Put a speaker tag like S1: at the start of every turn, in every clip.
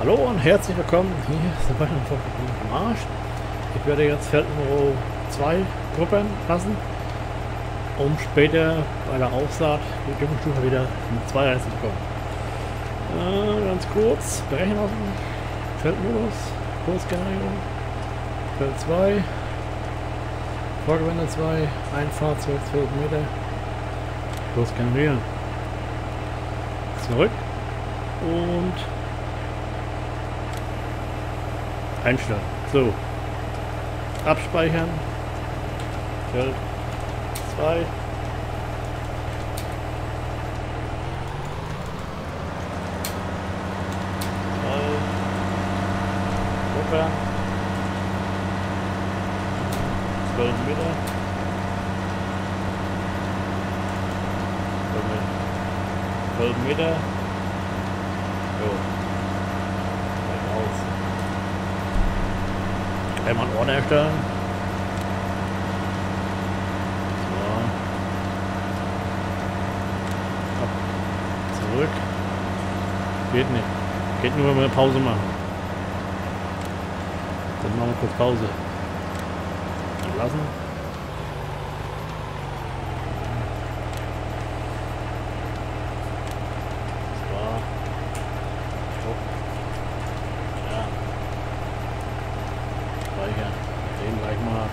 S1: Hallo und herzlich willkommen hier sind wir am Marsch. Ich werde jetzt Feld Nummer 2 gruppen lassen, um später bei der Aussaat die Düngungsstufe wieder mit 2 reinzubekommen. Ganz kurz, berechnen lassen. Feldmodus, Kursgenerierung, Feld 2, Vorgewende 2, ein Fahrzeug 12 Meter, Kurs generieren. Zurück und einstellen. So. Abspeichern. Feld 2. Gruppe. 12 Meter. 12 Meter. So. Aus. Einmal einen Ordner erstellen. So. Ab. Zurück. Geht nicht. Geht nur, wenn wir eine Pause machen. Dann machen wir kurz Pause. Dann lassen. Das war. Stopp. Ja. Speichern. Den gleich mal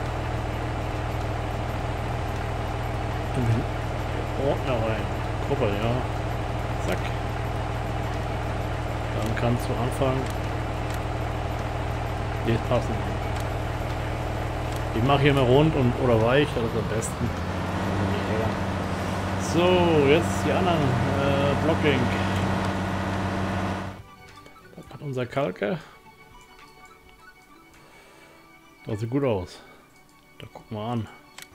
S1: in den Ordner rein. Gruppe, ja. Zack. Dann kannst du anfangen. Nicht passen. Ich mache hier mal rund und oder weich, das ist am besten. So, jetzt die anderen Blocking. Das hat unser Kalker. Das sieht gut aus. Da gucken wir an.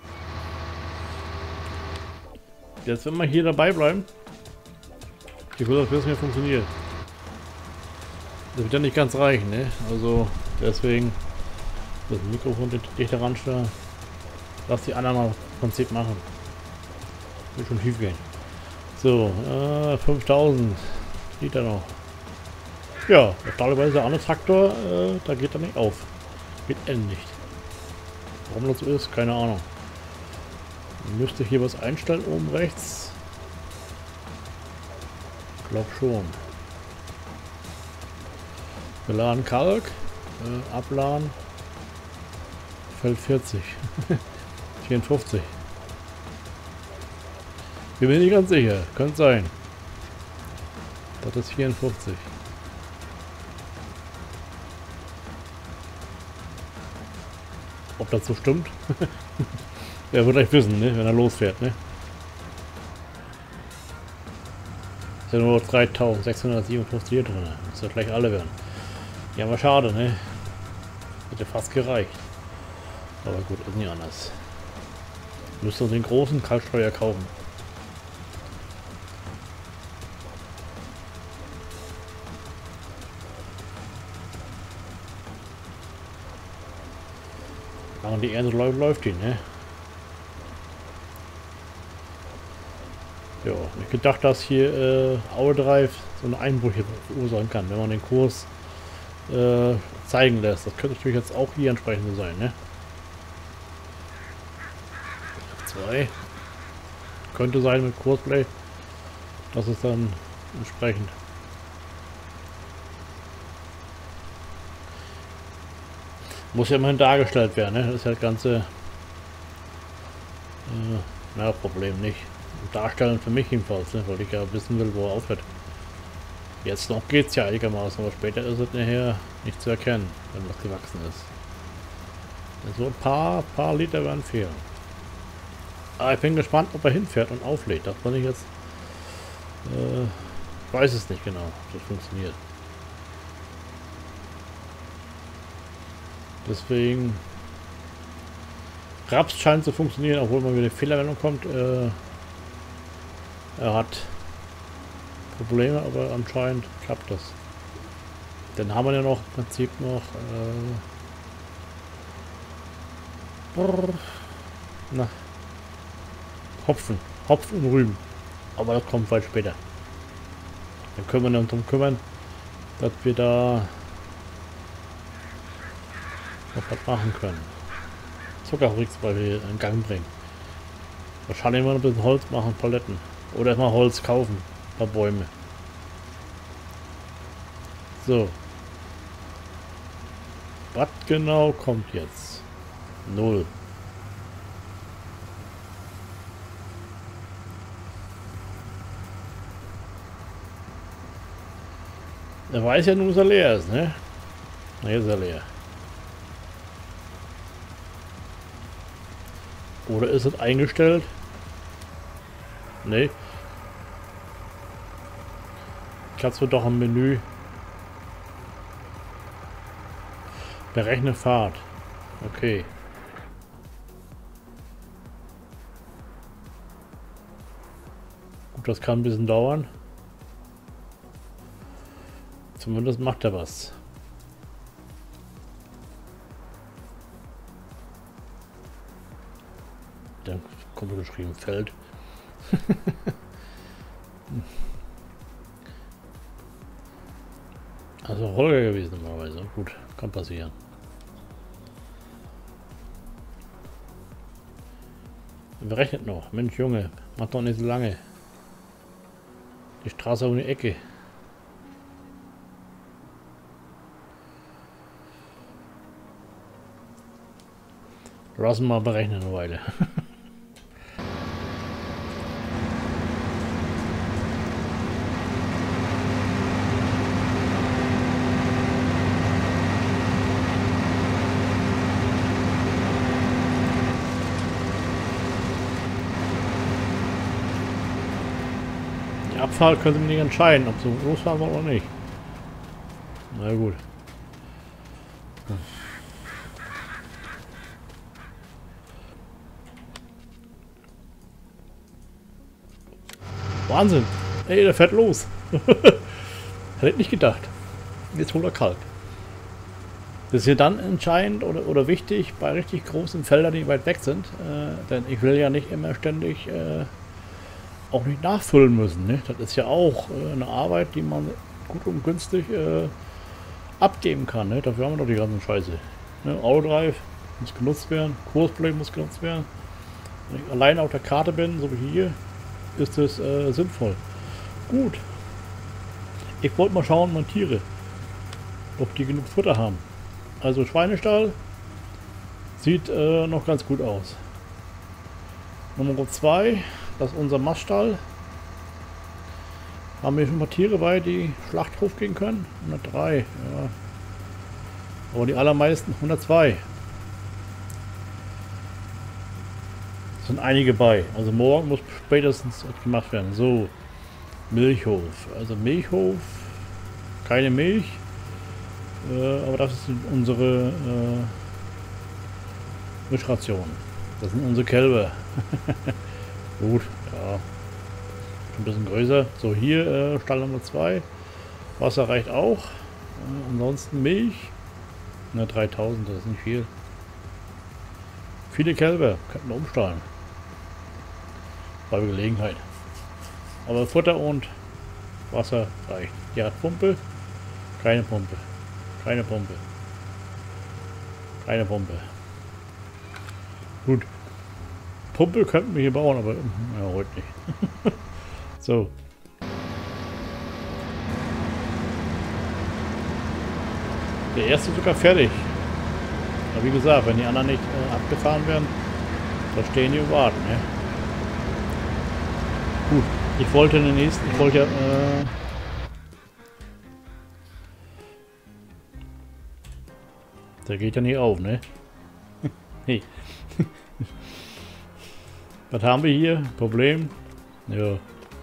S1: Jetzt wenn wir hier dabei bleiben. Ich will das wissen, wie funktioniert. Das wird ja nicht ganz reichen, ne? Also deswegen das Mikrofon dichter ranstellen. Lass die anderen mal im Prinzip machen. Wird schon schief gehen. So, 5000 Liter noch. Ja, normalerweise der andere Traktor, da geht er nicht auf. Geht nicht. Warum das so ist, keine Ahnung. Müsste hier was einstellen oben rechts. Ich glaube schon. Wir laden Kalk, abladen, Feld 40, 54. Bin mir nicht ganz sicher, könnte sein. Das ist 54. Ob das so stimmt? Er wird gleich wissen, ne, wenn er losfährt, ne? Ist ja nur 3657 hier drin, muss ja gleich alle werden. Ja, aber schade, ne? Hätte fast gereicht. Aber gut, ist nicht anders. Müssen wir den großen Kaltsteuer kaufen. Und die Ernte läuft die, ne? Ja, ich gedacht, dass hier Hour Drive so einen Einbruch hier verursachen kann, wenn man den Kurs zeigen lässt. Das könnte natürlich jetzt auch hier entsprechend so sein, ne? 2 könnte sein mit Kursplay. Das ist dann entsprechend. Muss ja immerhin dargestellt werden, ne? Das ist ja das ganze Problem nicht. Darstellen für mich jedenfalls, ne? Weil ich ja wissen will, wo er aufhört. Jetzt noch geht's ja einigermaßen, aber später ist es nachher nicht zu erkennen, wenn was gewachsen ist. So ein paar Liter werden fehlen. Aber ich bin gespannt, ob er hinfährt und auflädt. Das kann ich jetzt. Ich weiß es nicht genau, ob das funktioniert. Deswegen. Raps scheint zu funktionieren, obwohl mal wieder eine Fehlermeldung kommt. Er hat Probleme, aber anscheinend klappt das. Dann haben wir ja noch im Prinzip noch Hopfen und Rüben. Aber das kommt weit später. Dann können wir uns darum kümmern, dass wir da noch was machen können. Zuckerfabrik in Gang bringen. Wahrscheinlich mal ein bisschen Holz machen, Paletten. Oder erstmal Holz kaufen, ein paar Bäume. So. Was genau kommt jetzt? 0. Er weiß ja nun, dass er leer ist, ne? Na, jetzt ist er leer. Oder ist es eingestellt? Ne. Ich habe es doch im Menü. Berechne Fahrt. Okay. Gut, das kann ein bisschen dauern. Zumindest macht er was. Dann kommt geschrieben Feld. Also Holger gewesen normalerweise. Gut, kann passieren. Berechnet noch. Mensch Junge, macht doch nicht so lange. Die Straße um die Ecke. Lassen wir mal berechnen eine Weile. Die Abfahrt können Sie nicht entscheiden, ob Sie losfahren wollen oder nicht. Na gut. Wahnsinn! Ey, der fährt los! Hätte ich nicht gedacht. Jetzt holt er kalt. Das ist hier dann entscheidend oder wichtig bei richtig großen Feldern, die weit weg sind. Denn ich will ja nicht immer ständig auch nicht nachfüllen müssen. Ne? Das ist ja auch eine Arbeit, die man gut und günstig abgeben kann. Ne? Dafür haben wir doch die ganzen Scheiße. Ne? Autodrive muss genutzt werden, Kursplay muss genutzt werden. Wenn ich alleine auf der Karte bin, so wie hier, ist es sinnvoll. Gut. Ich wollte mal schauen, meine Tiere, ob die genug Futter haben. Also Schweinestall sieht noch ganz gut aus. Nummer 2, das ist unser Maststall. Haben wir schon mal Tiere bei, die Schlachthof gehen können? 103, ja. Aber die allermeisten 102. Es sind einige bei. Also morgen muss spätestens gemacht werden. So, Milchhof. Also Milchhof, keine Milch. Aber das ist unsere Mischration. Das sind unsere Kälber. Gut, ja. Ein bisschen größer. So, hier Stall Nummer 2. Wasser reicht auch. Ansonsten Milch. Na, 3000, das ist nicht viel. Viele Kälber. Könnten wir umstallen. Bei Gelegenheit. Aber Futter und Wasser reicht. Ja, Pumpe. Keine Pumpe. Keine Pumpe. Keine Pumpe. Gut. Pumpe könnten wir hier bauen, aber ja, heute nicht. So. Der erste ist sogar fertig. Aber wie gesagt, wenn die anderen nicht abgefahren werden, da stehen die und warten. Ne? Gut. Ich wollte den nächsten. Ich wollte ja. Der geht ja nicht auf, ne? Hey. Was haben wir hier? Problem? Ja.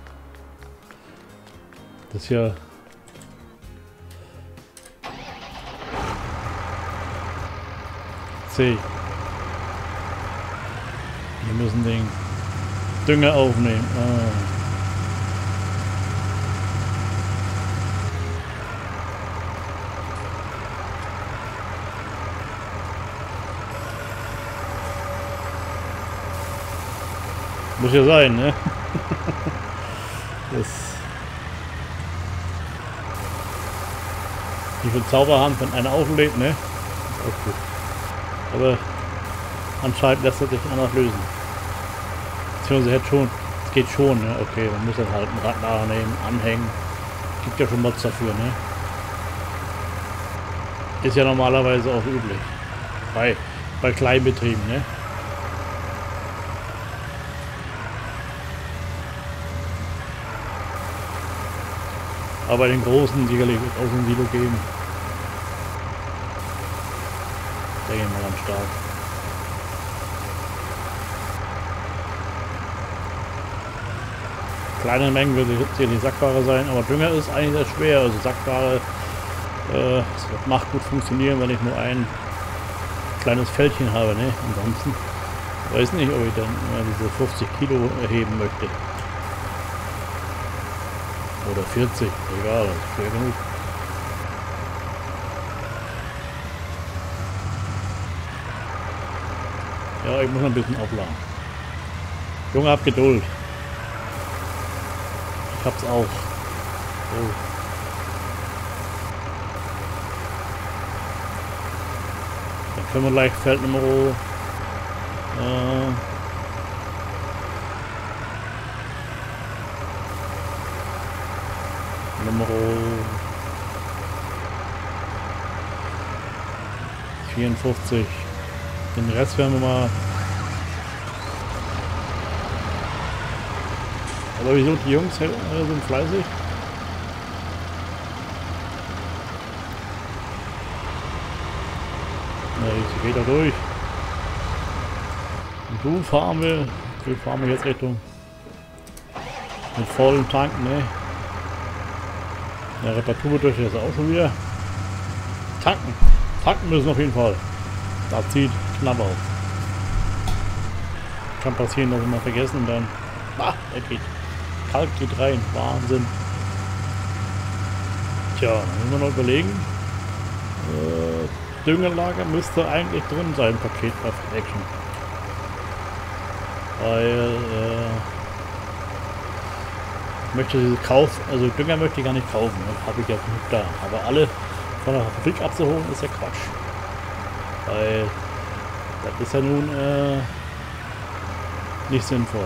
S1: Das ist ja... C. Wir müssen den Dünger aufnehmen. Ah. Muss ja sein, ne? Das Nicht für Zauberhand, wenn einer auflädt, ne? Ist auch gut. Aber anscheinend lässt er sich anders lösen. Beziehungsweise hätte schon, es geht schon, ne? Okay, man muss dann halt ein Rad nachnehmen, anhängen. Gibt ja schon Mods dafür, ne? Ist ja normalerweise auch üblich. Bei Kleinbetrieben, ne? Aber bei den Großen sicherlich wird es auch so ein Silo geben. Da gehen wir ganz stark. Kleine Mengen wird sicherlich Sackware sein, aber Dünger ist eigentlich sehr schwer. Also Sackware macht gut funktionieren, wenn ich nur ein kleines Fältchen habe, ne? Ansonsten weiß nicht, ob ich dann diese 50 Kilo erheben möchte. Oder 40, egal, das ist schwer genug. Ja, ich muss noch ein bisschen aufladen. Junge, hab Geduld. Ich hab's auch. So. Dann können wir gleich Feld Nummer Nummer 54. Den Rest werden wir mal. Aber wieso die Jungs sind fleißig? Na, jetzt geht er durch. Und du fahren wir jetzt Richtung mit vollen Tank, ne? Der Reparatur durch ist auch schon wieder. Tanken müssen auf jeden Fall. Da zieht knapp auf. Kann passieren, dass wir mal vergessen und dann. Ah, er geht. Kalk geht rein. Wahnsinn. Tja, dann müssen wir noch überlegen. Düngerlager müsste eigentlich drin sein, Paket bei Action. Weil, ich möchte diese also Dünger möchte ich gar nicht kaufen, das habe ich ja genug da. Aber alle von der Fabrik abzuholen ist ja Quatsch. Weil das ist ja nun nicht sinnvoll.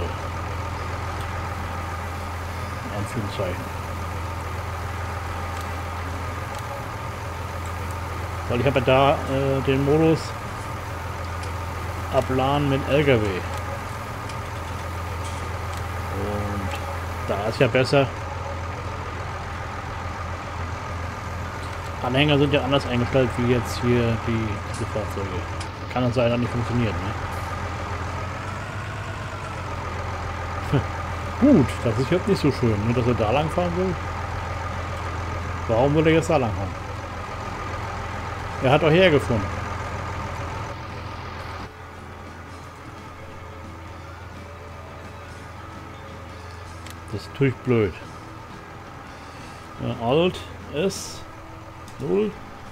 S1: In Anführungszeichen. Weil ich habe ja da den Modus abladen mit LKW. Und da ist ja besser. Anhänger sind ja anders eingestellt wie jetzt hier diese Fahrzeuge. Kann es sein, dass nicht funktioniert, ne? Gut, das ist jetzt nicht so schön, ne, dass er da lang fahren will. Warum will er jetzt da lang fahren? Er hat doch hergefunden. Das ist natürlich blöd. Ja, Alt S 0.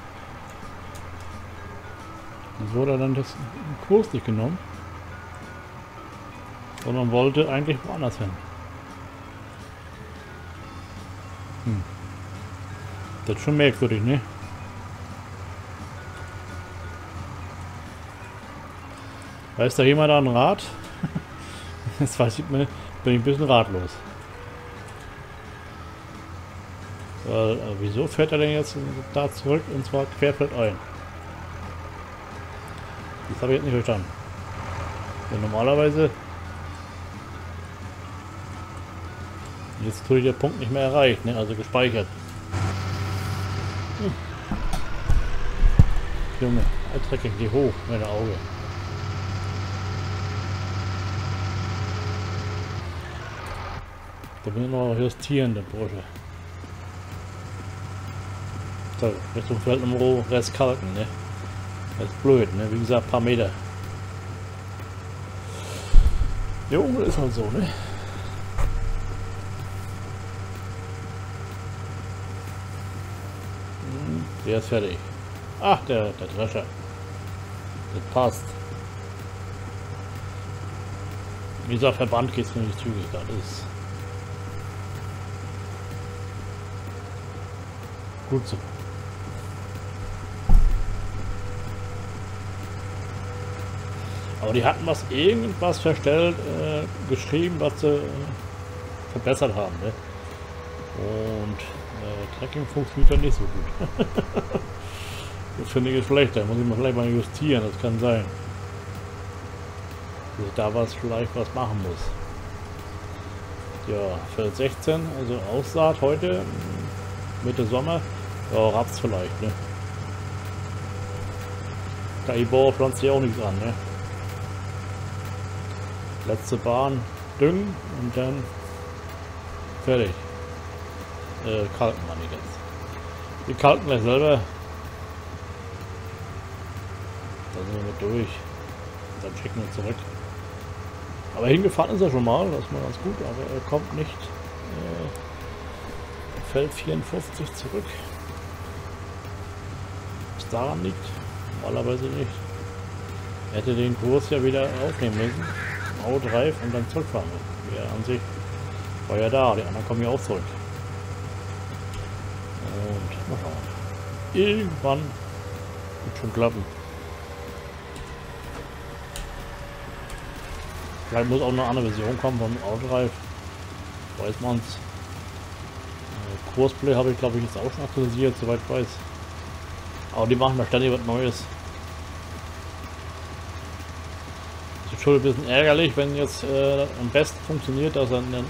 S1: Und wurde dann das Kurs nicht genommen. Sondern wollte eigentlich woanders hin. Das ist schon merkwürdig, ne? Weiß da jemand da ein Rad? Jetzt weiß ich mir, bin ich ein bisschen ratlos. Weil, wieso fährt er denn jetzt da zurück und zwar querfeldein? Das habe ich jetzt nicht verstanden. Denn normalerweise jetzt tue ich den Punkt nicht mehr erreicht, ne? Also gespeichert. Junge, Alter, geh hoch, meine Auge. Da bin ich noch justieren, der Bursche. So, Richtung Feld Nummer Rest kalken, ne? Das ist blöd, ne? Wie gesagt, ein paar Meter. Jo, ist halt so, ne? Der ist fertig. Ach, der Drescher. Das passt. Wie gesagt, Verband geht es nämlich zügig. Das ist gut so. Aber die hatten irgendwas verstellt, geschrieben, was sie verbessert haben. Ne? Und Tracking funktioniert dann nicht so gut. Das finde ich schlechter. Muss ich mal vielleicht mal justieren, das kann sein. Dass ich da vielleicht was machen muss. Ja, Feld 16, also Aussaat heute, Mitte Sommer. Ja, Raps vielleicht, ne? KI-Bauer pflanzt hier auch nichts an, ne? Letzte Bahn düngen und dann fertig. Kalken wir nicht jetzt. Wir kalken gleich selber. Da sind wir mit durch. Und dann schicken wir zurück. Aber hingefahren ist er schon mal, das ist mal ganz gut, aber er kommt nicht Feld 54 zurück. Was daran liegt, normalerweise nicht. Er hätte den Kurs ja wieder aufnehmen müssen, Outdrive und dann zurückfahren müssen. Ja, an sich war ja da, die anderen kommen ja auch zurück. Und mal schauen. Irgendwann wird schon klappen. Vielleicht muss auch eine andere Version kommen vom Outdrive. Weiß man's. Kursplay habe ich glaube ich jetzt auch schon aktualisiert, soweit ich weiß. Aber die machen da ständig was Neues. Das ist schon ein bisschen ärgerlich, wenn jetzt am besten funktioniert, dass er dann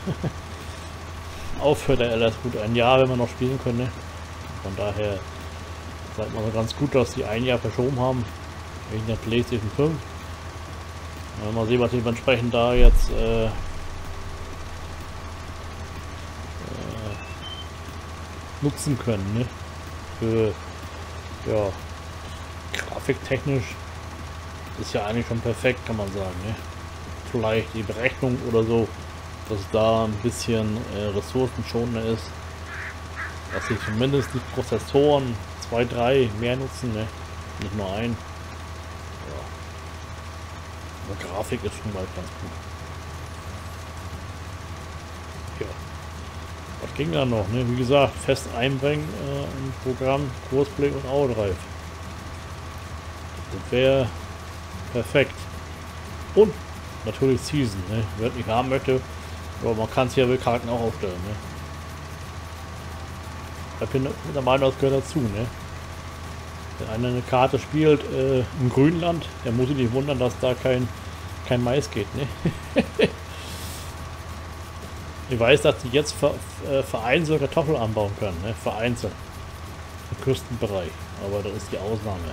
S1: aufhört der LS gut ein Jahr, wenn wir noch spielen können. Ne? Von daher sagt man so ganz gut, dass die ein Jahr verschoben haben wegen der PlayStation 5. Mal sehen, was wir entsprechend da jetzt nutzen können. Ne? Für ja, grafiktechnisch ist ja eigentlich schon perfekt, kann man sagen. Ne? Vielleicht die Berechnung oder so, dass da ein bisschen ressourcenschonender ist. Dass sie zumindest die Prozessoren 2, 3 mehr nutzen, ne? Nicht nur ein. Die Grafik ist schon mal ganz gut. Ja. Was ging da noch? Ne? Wie gesagt, fest einbringen im Programm Kursplay und Outdrive. Das wäre perfekt. Und natürlich Season. Ne? Wer nicht haben möchte, aber man kann es ja mit Karten auch aufstellen. Ne? Ich bin der Meinung, das gehört dazu. Ne? Wenn einer eine Karte spielt im Grünland, der muss sich nicht wundern, dass da kein Mais geht. Ne? Ich weiß, dass die jetzt vereinzelt Kartoffeln anbauen können. Ne? Vereinzelt. Im Küstenbereich. Aber das ist die Ausnahme.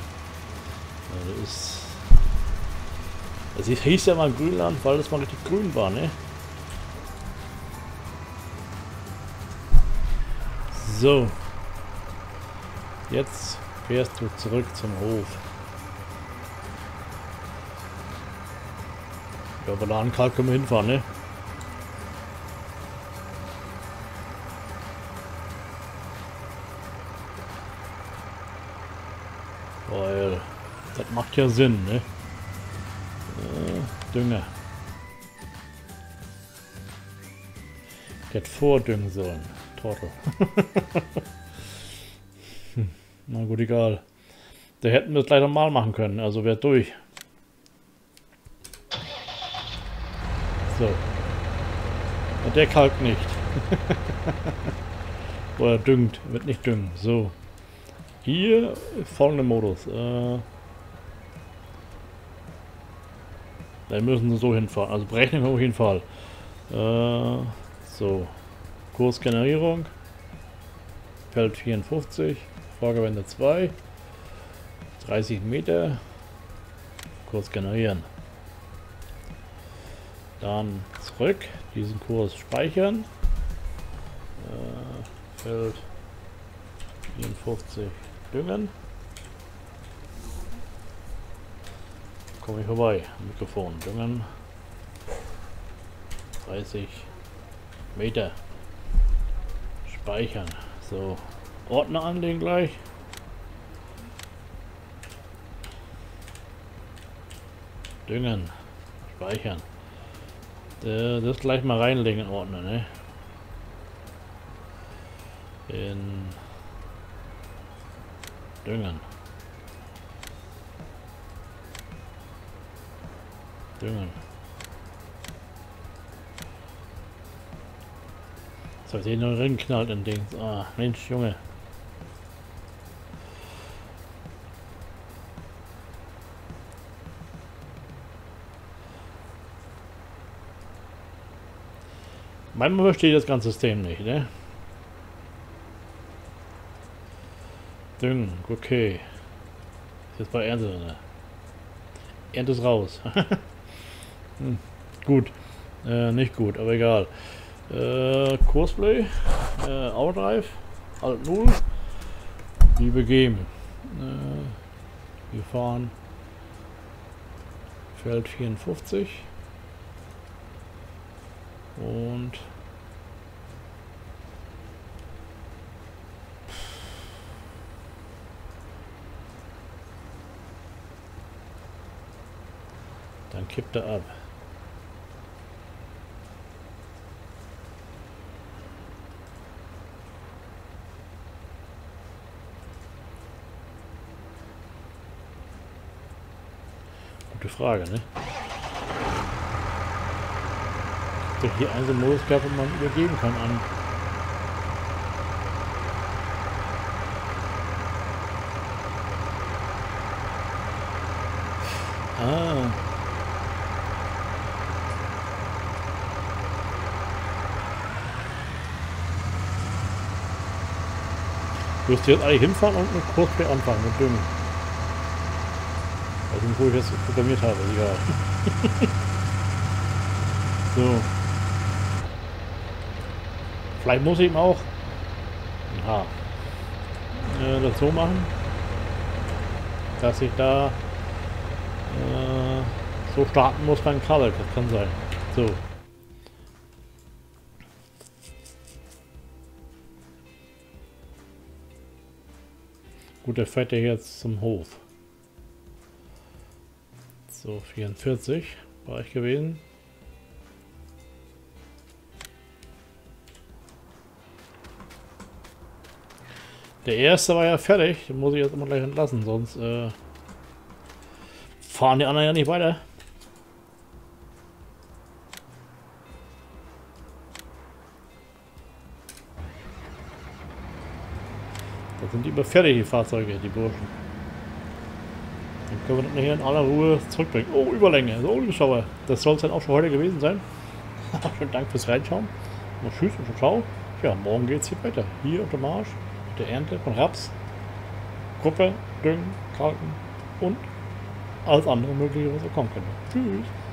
S1: Das hieß ja mal Grünland, weil es mal richtig grün war. Ne? So. Jetzt fährst du zurück zum Hof. Ja, aber da an Kalk können wir hinfahren, ne? Weil das macht ja Sinn, ne? Dünger. Ich hätte vordüngen sollen. Trottel. Na gut, egal. Da hätten wir es gleich nochmal machen können, also wäre durch. So. Und der kalkt nicht. Oder düngt, wird nicht düngen. So. Hier folgender Modus. Dann müssen sie so hinfahren. Also Berechnung auf jeden Fall. So. Kursgenerierung. Feld 54. Vorgewende 2. 30 Meter. Kurs generieren. Dann zurück. Diesen Kurs speichern. Feld 54 düngen. Komme ich vorbei. Mikrofon düngen. 30 Meter. Speichern. So. Ordner anlegen gleich. Düngen. Speichern. Das gleich mal reinlegen in Ordner, ne? In Düngen. Düngen. So, ich den noch drin knallt in Dings. Ah, Mensch, Junge. Manchmal verstehe ich das ganze System nicht, ne? Düngen, okay. Ist jetzt bei Ernte, ne? Ernte ist raus. Gut. Nicht gut, aber egal. Kursplay. Outdrive. Alt 0. Wie begeben. Wir fahren Feld 54. Und dann kippt er ab. Gute Frage, ne? Doch hier einen so einen Modus gehabt, wo man übergeben kann an. Ah. Du musst jetzt eigentlich hinfahren und mit Kursplay anfangen, mit Düngen. Also wo ich das programmiert habe, egal. So. Vielleicht muss ich ihm auch das so machen, dass ich da so starten muss beim Kabel. Das kann sein. So. Gut, der fährt ja jetzt zum Hof. So, 44 war ich gewesen. Der erste war ja fertig, den muss ich jetzt immer gleich entlassen, sonst fahren die anderen ja nicht weiter. Da sind die immer fertig, die Fahrzeuge, die Burschen. Dann können wir das nachher in aller Ruhe zurückbringen. Oh, Überlänge, so Zuschauer. Das soll es dann auch schon heute gewesen sein. Schönen Dank fürs Reinschauen. Und tschüss und ciao. Ja, morgen geht es hier weiter. Hier auf der Marsch. Der Ernte von Raps, Gruppe, Düngen, Kalken und alles andere mögliche, was so kommen könnte. Tschüss!